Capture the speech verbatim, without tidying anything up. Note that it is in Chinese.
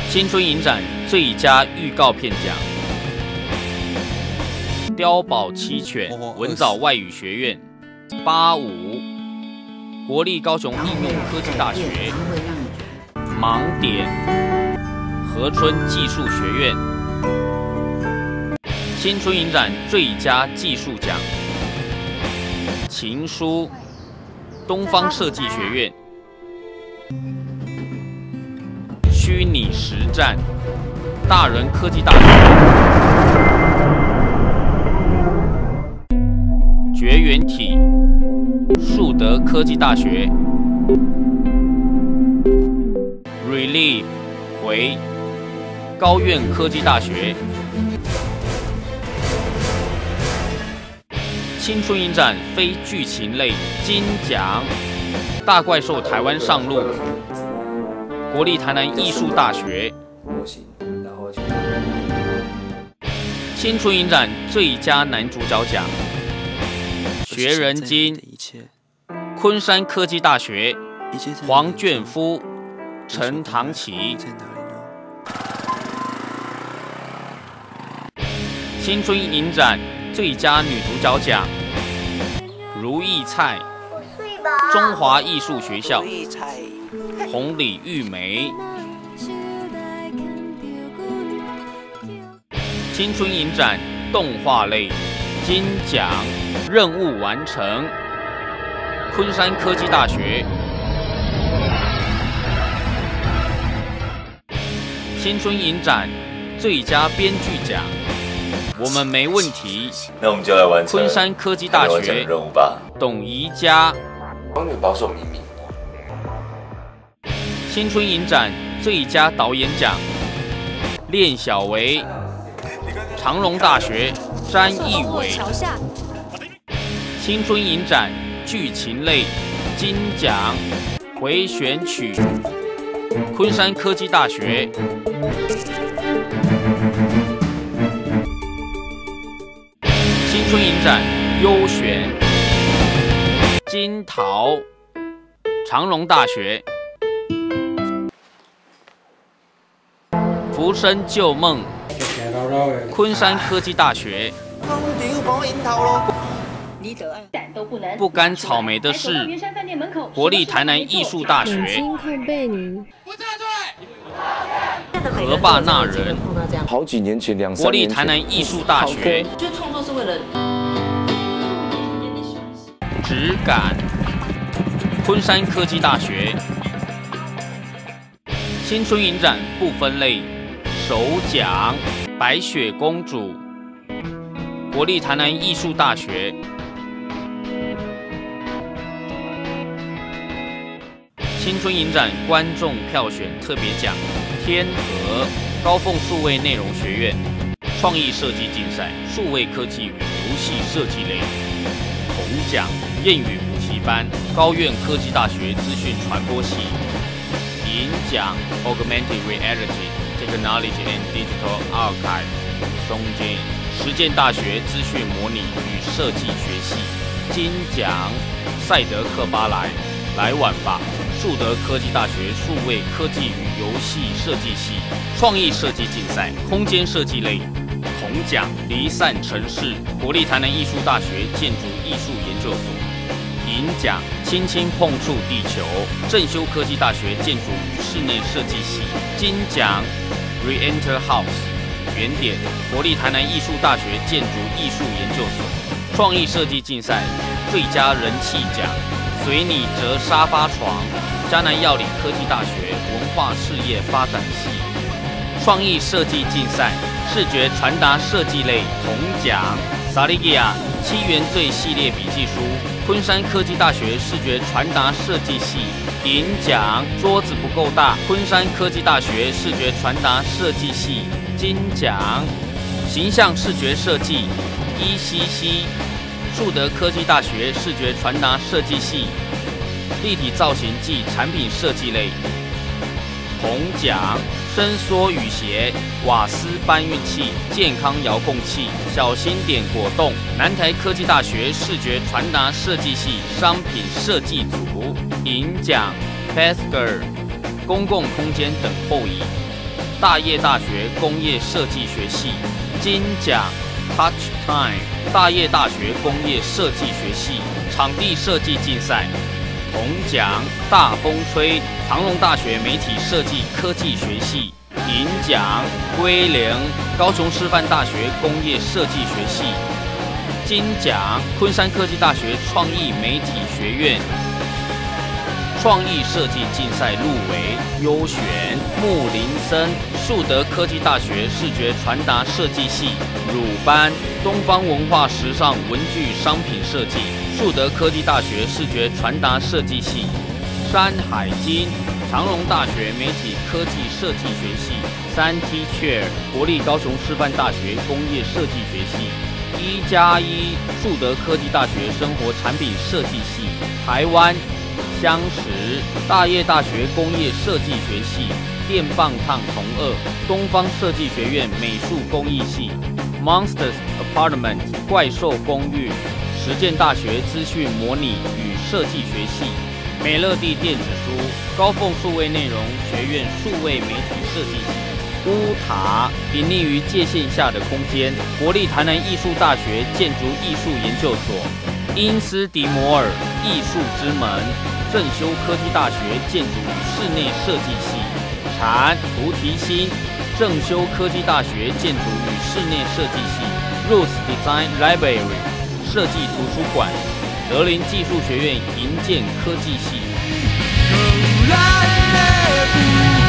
青春影展最佳预告片奖，碉堡七犬文藻外语学院，八五国立高雄应用科技大学，盲点和春技术学院，青春影展最佳技术奖，情书东方设计学院。 虚拟实战，大人科技大学，绝缘体，树德科技大学 ，Relief 回，高苑科技大学，青春影展非剧情类金奖，大怪兽台湾上路。 国立台南艺术大学，青春影展最佳男主角奖，学人精，昆山科技大学，黄卷夫、陈唐琪。青春影展最佳女主角奖，如意菜，中华艺术学校。 红李玉梅，青春影展动画类金奖任务完成，昆山科技大学。青春影展最佳编剧奖，我们没问题。 那我们就来完成昆山科技大学任务吧。 董宜佳， 公园保守秘密。 青春影展最佳导演奖，练小维，长荣大学詹义伟。青春影展剧情类金奖回旋曲，昆山科技大学。青春影展优选金桃，长荣大学。 浮生旧梦，昆山科技大学。不甘草莓的是国立台南艺术大学。河坝那人， 好几年前，两国立台南艺术大学。 就创作是为了质感，昆山科技大学。青春影展不分类。 首奖白雪公主，国立台南艺术大学。青春影展观众票选特别奖，天河高凤数位内容学院创意设计竞赛数位科技与游戏设计类。铜奖谚语补习班高苑科技大学资讯传播系。银奖 Augmented Reality。 Technology and Digital Archive， 松间实践大学资讯模拟与设计学系金奖，赛德克巴莱来晚吧，树德科技大学数位科技与游戏设计系创意设计竞赛空间设计类铜奖，离散城市国立台南艺术大学建筑艺术研究所银奖，轻轻碰触地球正修科技大学建筑与室内设计系金奖。 Re-Enter House 原点国立台南艺术大学建筑艺术研究所创意设计竞赛最佳人气奖，随你折沙发床，嘉南药理科技大学文化事业发展系创意设计竞赛视觉传达设计类铜奖，萨利基亚七原罪系列笔记书，昆山科技大学视觉传达设计系。 银奖桌子不够大，昆山科技大学视觉传达设计系金奖，形象视觉设计 E C C， 树德科技大学视觉传达设计系立体造型暨产品设计类铜奖，伸缩雨鞋、瓦斯搬运器、健康遥控器、小心点果冻，南台科技大学视觉传达设计系商品设计组银奖 ，Pathger 公共空间等候椅， 大业大学工业设计学系。金奖 Touch Time 大业大学工业设计学系场地设计竞赛。铜奖大风吹长荣大学媒体设计科技学系。银奖归零高雄师范大学工业设计学系。金奖昆山科技大学创意媒体学院创意设计竞赛入围优选。木林森树德科技大学视觉传达设计系。乳班东方文化时尚文具商品设计树德科技大学视觉传达设计系。山海金长荣大学媒体科技设计学系。三 T Chair 国立高雄师范大学工业设计学系。一加一树德科技大学生活产品设计系。台湾相识大业大学工业设计学系。电棒烫同二东方设计学院美术工艺系。Monsters Apartment 怪兽公寓实践大学资讯模拟与设计学系。美乐蒂电子书高凤数位内容学院数位媒体设计系。乌塔隐匿于界限下的空间国立台南艺术大学建筑艺术研究所。因斯迪摩尔艺术之门正修科技大学建筑与室内设计系。禅菩提心正修科技大学建筑与室内设计系。Roots Design Library 设计图书馆。德林技术学院营建科技系。